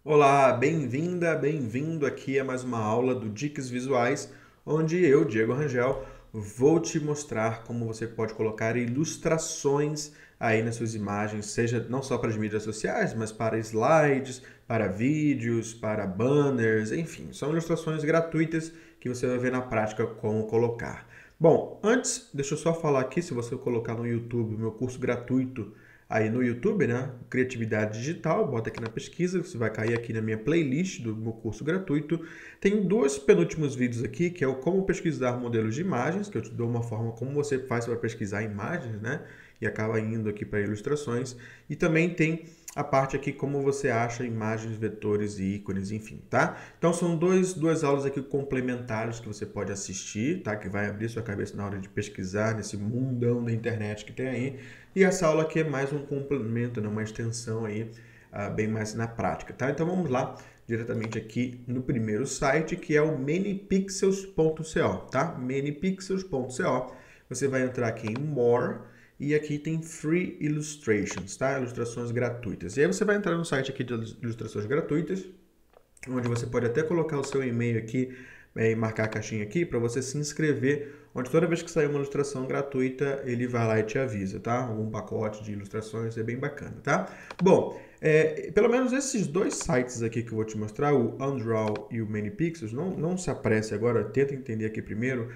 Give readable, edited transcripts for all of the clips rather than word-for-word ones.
Olá, bem-vinda, bem-vindo aqui a mais uma aula do Dicas Visuais, onde eu, Diego Rangel, vou te mostrar como você pode colocar ilustrações aí nas suas imagens, seja não só para as mídias sociais, mas para slides, para vídeos, para banners, enfim, são ilustrações gratuitas que você vai ver na prática como colocar. Bom, antes, deixa eu só falar aqui, se você colocar no YouTube o meu curso gratuito aí no YouTube, né? Criatividade Digital, bota aqui na pesquisa, você vai cair aqui na minha playlist do meu curso gratuito. Tem dois penúltimos vídeos aqui, que é o como pesquisar modelos de imagens, que eu te dou uma forma como você faz para pesquisar imagens, né? E acaba indo aqui para ilustrações. E também tem a parte aqui como você acha imagens, vetores e ícones, enfim, tá? Então são duas aulas aqui complementares que você pode assistir, tá? Que vai abrir sua cabeça na hora de pesquisar nesse mundão da internet que tem aí. E essa aula aqui é mais um complemento, né? Uma extensão aí, bem mais na prática, tá? Então vamos lá diretamente aqui no primeiro site, que é o Manypixels.co, tá? Manypixels.co. Você vai entrar aqui em More e aqui tem Free Illustrations, tá? Ilustrações gratuitas. E aí você vai entrar no site aqui de ilustrações gratuitas, onde você pode até colocar o seu e-mail aqui e marcar a caixinha aqui para você se inscrever, onde toda vez que sair uma ilustração gratuita, ele vai lá e te avisa, tá? Algum pacote de ilustrações, é bem bacana, tá? Bom, pelo menos esses dois sites aqui que eu vou te mostrar, o Undraw e o Manypixels, não se apresse agora, tenta entender aqui primeiro,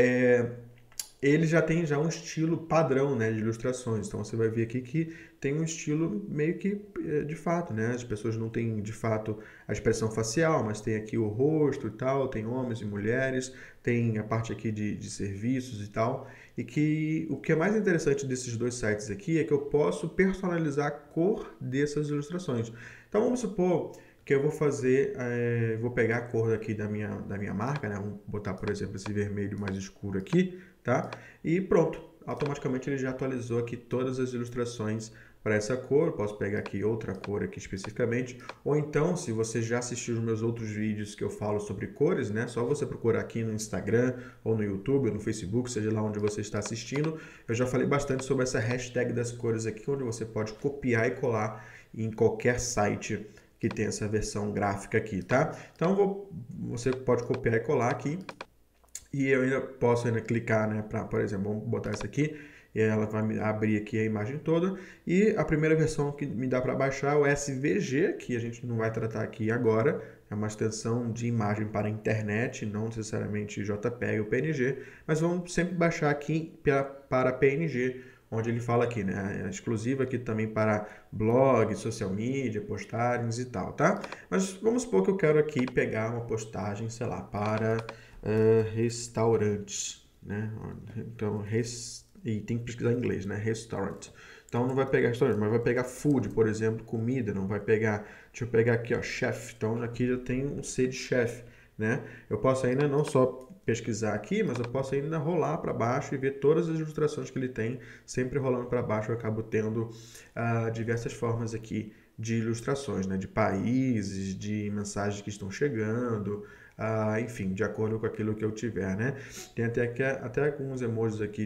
ele já tem um estilo padrão, né, de ilustrações. Então você vai ver aqui que tem um estilo meio que de fato, né? As pessoas não têm de fato a expressão facial, mas tem aqui o rosto e tal, tem homens e mulheres, tem a parte aqui de serviços e tal. E que o que é mais interessante desses dois sites aqui é que eu posso personalizar a cor dessas ilustrações. Então vamos supor que eu vou fazer, vou pegar a cor aqui da minha marca, né? Vamos botar, por exemplo, esse vermelho mais escuro aqui, tá? E pronto, automaticamente ele já atualizou aqui todas as ilustrações para essa cor. Eu posso pegar aqui outra cor aqui especificamente, ou então, se você já assistiu os meus outros vídeos que eu falo sobre cores, né? Só você procurar aqui no Instagram, ou no YouTube, ou no Facebook, seja lá onde você está assistindo. Eu já falei bastante sobre essa hashtag das cores aqui, onde você pode copiar e colar em qualquer site que tem essa versão gráfica aqui, tá? Então você pode copiar e colar aqui. E eu ainda posso clicar, né, por exemplo, vamos botar essa aqui, e ela vai me abrir aqui a imagem toda. E a primeira versão que me dá para baixar é o SVG, que a gente não vai tratar aqui agora. É uma extensão de imagem para a internet, não necessariamente JPEG ou PNG, mas vamos sempre baixar aqui para PNG, onde ele fala aqui, né? É exclusiva aqui também para blog, social media, postagens e tal, tá? Mas vamos supor que eu quero aqui pegar uma postagem, sei lá, para restaurantes, né? Então, e tem que pesquisar em inglês, né? Restaurant. Então não vai pegar restaurante, mas vai pegar food, por exemplo, comida, não vai pegar, deixa eu pegar aqui, ó, chef. Então aqui já tem um C de chef, né? Eu posso ainda não só pesquisar aqui, mas eu posso ainda rolar para baixo e ver todas as ilustrações que ele tem, sempre rolando para baixo eu acabo tendo diversas formas aqui de ilustrações, né? De países, de mensagens que estão chegando, enfim, de acordo com aquilo que eu tiver, né? Tem até alguns emojis aqui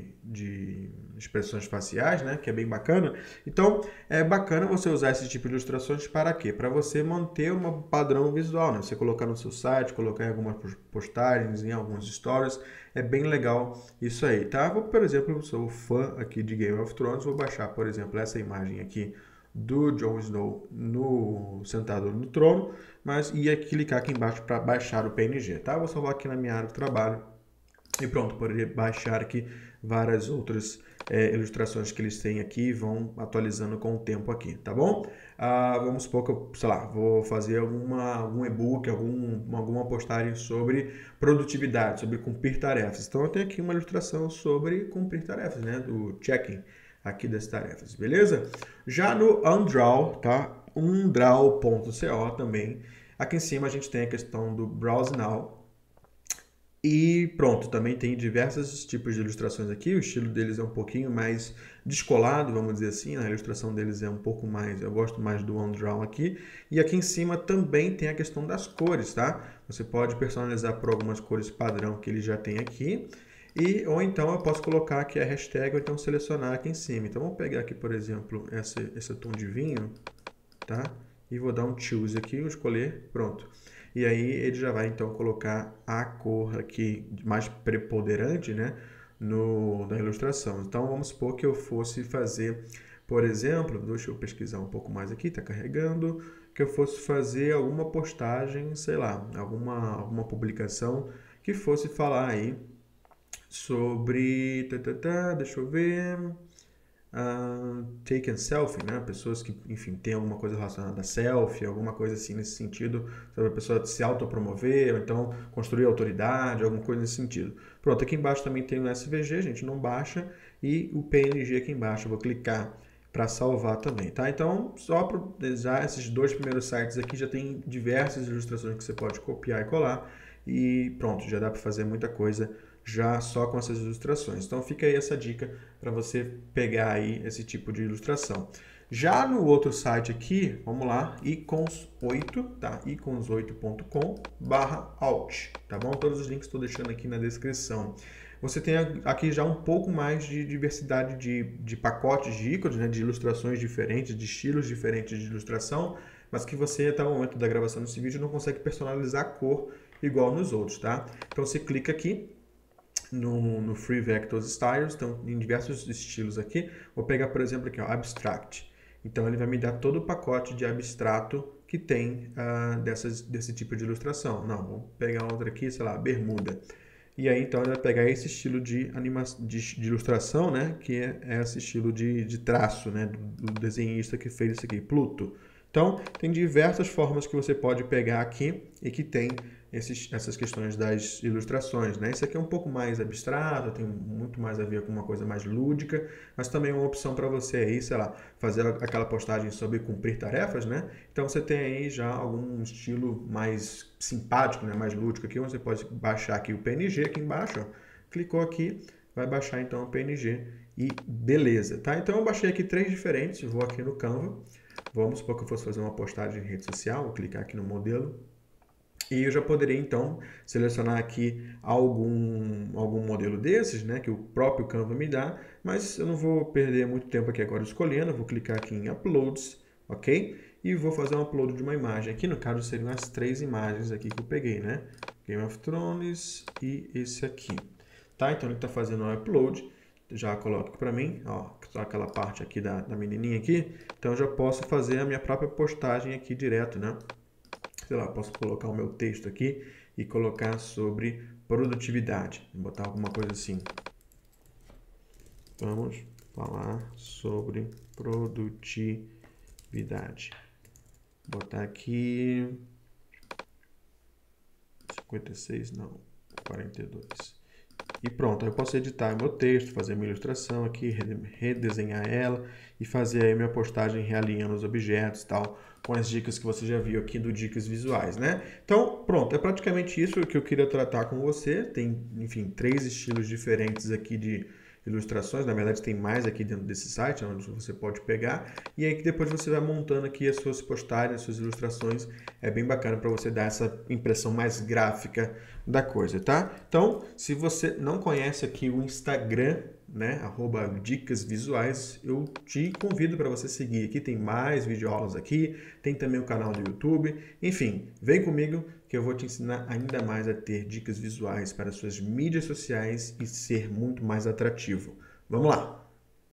de expressões faciais, né? Que é bem bacana. Então, é bacana você usar esse tipo de ilustrações para quê? Para você manter um padrão visual, né? Você colocar no seu site, colocar em algumas postagens, em alguns stories, é bem legal isso aí, tá? Por exemplo, eu sou fã aqui de Game of Thrones, vou baixar, por exemplo, essa imagem aqui do Jon Snow sentado no trono, mas ia clicar aqui embaixo para baixar o PNG, tá? Vou salvar aqui na minha área de trabalho e pronto, poderia baixar aqui várias outras ilustrações que eles têm aqui, vão atualizando com o tempo aqui, tá bom? Vamos supor que eu, sei lá, vou fazer algum e-book, alguma postagem sobre produtividade, sobre cumprir tarefas. Então eu tenho aqui uma ilustração sobre cumprir tarefas, né? Do checking aqui das tarefas, beleza? Já no Undraw, tá? Undraw.co também. Aqui em cima a gente tem a questão do Browse Now. E pronto, também tem diversos tipos de ilustrações aqui. O estilo deles é um pouquinho mais descolado, vamos dizer assim. A ilustração deles é um pouco mais, eu gosto mais do Undraw aqui. E aqui em cima também tem a questão das cores, tá? Você pode personalizar por algumas cores padrão que ele já tem aqui. Ou então eu posso colocar aqui a hashtag ou então selecionar aqui em cima. Então vamos pegar aqui, por exemplo, esse tom de vinho, tá? e vou dar um choose aqui, escolher, pronto. E aí ele já vai então colocar a cor aqui mais preponderante, né, na ilustração. Então vamos supor que eu fosse fazer, por exemplo, deixa eu pesquisar um pouco mais aqui, está carregando, que eu fosse fazer alguma postagem, sei lá, alguma publicação que fosse falar aí sobre, deixa eu ver, taken selfie, né? Pessoas que, enfim, tem alguma coisa relacionada a selfie, alguma coisa assim nesse sentido, sobre a pessoa se autopromover, ou então construir autoridade, alguma coisa nesse sentido. Pronto, aqui embaixo também tem o SVG, a gente não baixa, e o PNG aqui embaixo, eu vou clicar para salvar também, tá? Então, só para já esses dois primeiros sites aqui já tem diversas ilustrações que você pode copiar e colar, e pronto, já dá para fazer muita coisa já só com essas ilustrações. Então fica aí essa dica para você pegar aí esse tipo de ilustração. Já no outro site aqui, vamos lá, icons8, tá? icons8.com/alt, tá bom? Todos os links estou deixando aqui na descrição. Você tem aqui já um pouco mais de diversidade de pacotes de ícones, né? De ilustrações diferentes, de estilos diferentes de ilustração, mas que você, até o momento da gravação desse vídeo, não consegue personalizar a cor igual nos outros, tá? Então você clica aqui no Free Vectors Styles, então em diversos estilos aqui. Vou pegar, por exemplo, aqui, ó, Abstract. Então ele vai me dar todo o pacote de abstrato que tem desse tipo de ilustração. Não, vou pegar outra aqui, sei lá, Bermuda. E aí então ele vai pegar esse estilo de ilustração, né, que é esse estilo de traço, né, do desenhista que fez isso aqui, Pluto. Então, tem diversas formas que você pode pegar aqui e que tem essas questões das ilustrações, né? Esse aqui é um pouco mais abstrato, tem muito mais a ver com uma coisa mais lúdica, mas também é uma opção para você aí, sei lá, fazer aquela postagem sobre cumprir tarefas, né? Então você tem aí já algum estilo mais simpático, né? Mais lúdico aqui, onde você pode baixar aqui o PNG aqui embaixo, ó. Clicou aqui, vai baixar então o PNG e beleza, tá? Então eu baixei aqui 3 diferentes, vou aqui no Canva. Vamos supor que eu fosse fazer uma postagem em rede social, vou clicar aqui no modelo. E eu já poderia, então, selecionar aqui algum modelo desses, né, que o próprio Canva me dá, mas eu não vou perder muito tempo aqui agora escolhendo, eu vou clicar aqui em Uploads, ok? E vou fazer um upload de uma imagem. Aqui, no caso, seriam as 3 imagens aqui que eu peguei, né? Game of Thrones e esse aqui. Tá? Então, ele está fazendo um upload. Já coloco para mim, ó, só aquela parte aqui da menininha aqui. Então, eu já posso fazer a minha própria postagem aqui direto, né? Sei lá, posso colocar o meu texto aqui e colocar sobre produtividade. Vou botar alguma coisa assim. Vamos falar sobre produtividade. Vou botar aqui 56, não, 42. E pronto, eu posso editar meu texto, fazer minha ilustração aqui, redesenhar ela e fazer aí minha postagem realinhando os objetos e tal, com as dicas que você já viu aqui do Dicas Visuais, né? Então, pronto, é praticamente isso que eu queria tratar com você. Tem, enfim, 3 estilos diferentes aqui de ilustrações, na verdade tem mais aqui dentro desse site, onde você pode pegar, e aí que depois você vai montando aqui as suas postagens, as suas ilustrações, é bem bacana para você dar essa impressão mais gráfica da coisa, tá? Então, se você não conhece aqui o Instagram, né, @dicasvisuais, eu te convido para você seguir aqui, tem mais videoaulas aqui, tem também o canal do YouTube, enfim, vem comigo que eu vou te ensinar ainda mais a ter dicas visuais para suas mídias sociais e ser muito mais atrativo. Vamos lá!